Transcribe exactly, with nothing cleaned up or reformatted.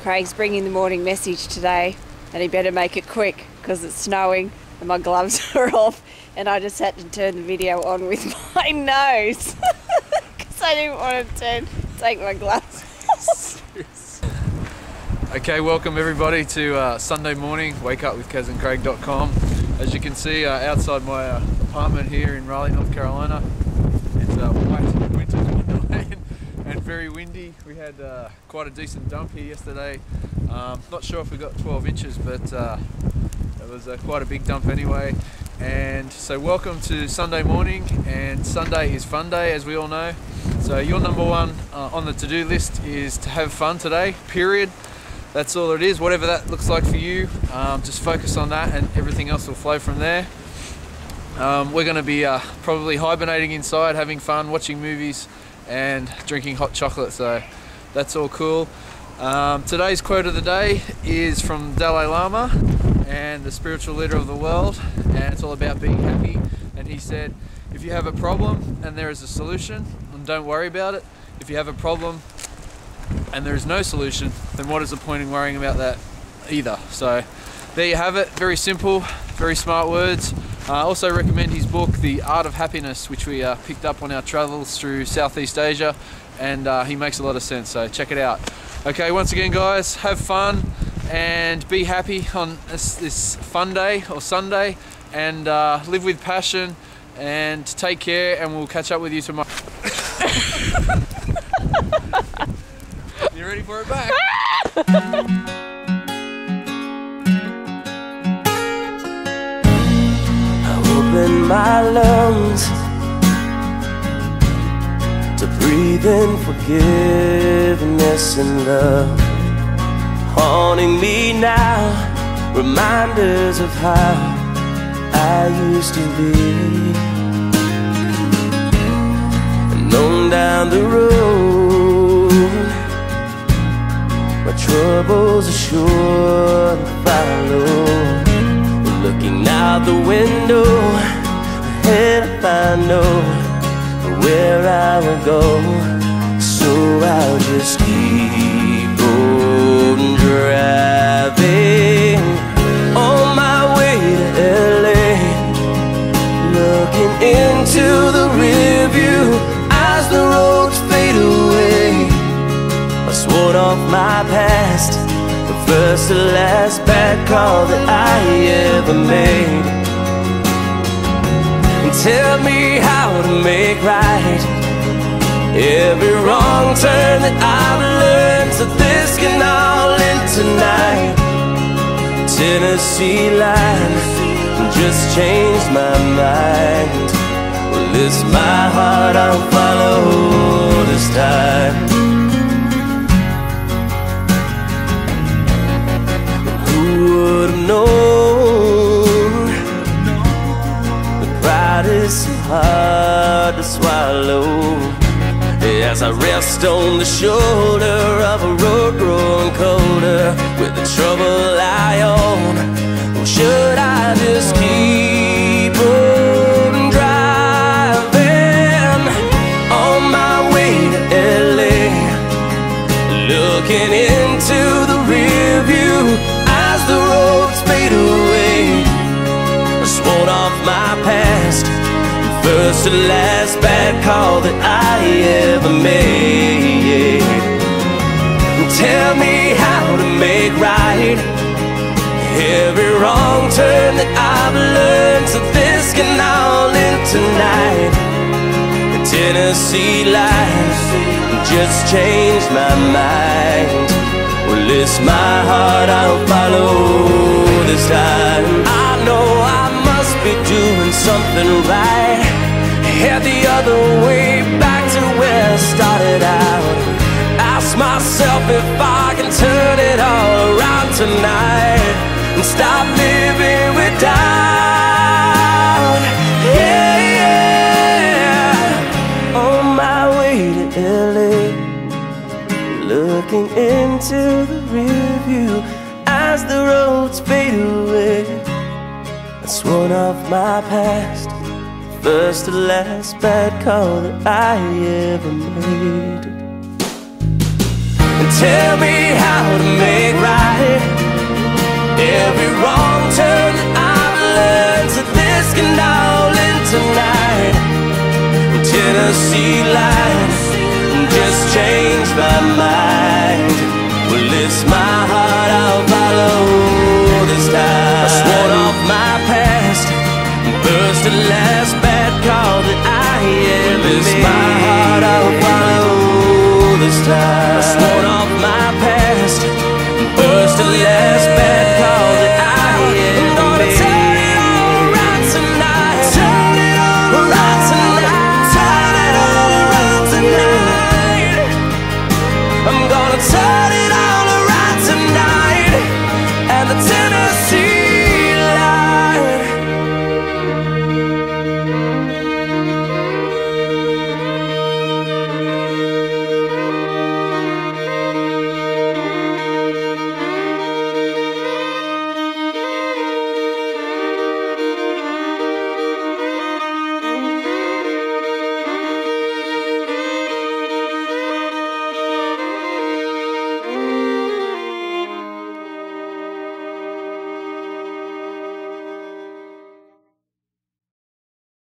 Craig's bringing the morning message today, and he better make it quick because it's snowing and my gloves are off, and I just had to turn the video on with my nose because I didn't want to turn, take my gloves off. Okay, welcome everybody to uh, Sunday morning, wake up with Kaz and Craig dot com. As you can see, uh, outside my uh, apartment here in Raleigh, North Carolina, it's uh, white winter wonderland and very windy. We had uh, quite a decent dump here yesterday. Um, not sure if we got twelve inches, but uh, it was uh, quite a big dump anyway. And so welcome to Sunday morning, and Sunday is fun day, as we all know. So your number one uh, on the to-do list is to have fun today, period. That's all it is, whatever that looks like for you. Um, just focus on that and everything else will flow from there. Um, we're going to be uh, probably hibernating inside, having fun, watching movies and drinking hot chocolate, so that's all cool. Um, today's quote of the day is from Dalai Lama, and the spiritual leader of the world, and it's all about being happy. And he said, if you have a problem and there is a solution, then don't worry about it. If you have a problem and there is no solution, then what is the point in worrying about that either? So there you have it, very simple, very smart words. I uh, also recommend his book, The Art of Happiness, which we uh, picked up on our travels through Southeast Asia, and uh, he makes a lot of sense, so check it out. Okay, once again guys, have fun and be happy on this, this fun day or Sunday, and uh, live with passion and take care, and we'll catch up with you tomorrow. You ready for it back? I open my lungs to breathe in forgiveness and love, haunting me now, reminders of how I used to be. And on down the road, my troubles are sure to follow. Looking out the window, ahead I know where I will go. So I'll just keep on driving on my way to L A, looking into the rearview as the roads fade away. I swore off my past, the first to last bad call that I ever made. And tell me how to make right every wrong turn that I've learned, so this can all end tonight. Tennessee line just changed my mind. Well, it's my heart I'll follow this time. Would have known the pride is so hard to swallow, as I rest on the shoulder of a road growing colder with the trouble I own. Or should I just keep on driving on my way to L A, looking into the rear view as the roads fade away? I swore off my past, first to last bad call that I ever made. Tell me how to make right every wrong turn that I've learned, so this can all end tonight. The Tennessee line just changed my mind. Well, it's my heart I'll follow this time. I know I must be doing something right, head the other way back to where I started out. Ask myself if I can turn it all around tonight and stop living with doubt. Yeah, yeah. On my way to L A, looking into the rear view as the roads fade away. I swore off my past, first to last bad call that I ever made. And tell me how to make This my heart I'll follow this time. I sworn off my past, burst the last bad call that I ever made. This my heart I'll follow this time. I sworn off my past, burst the last bad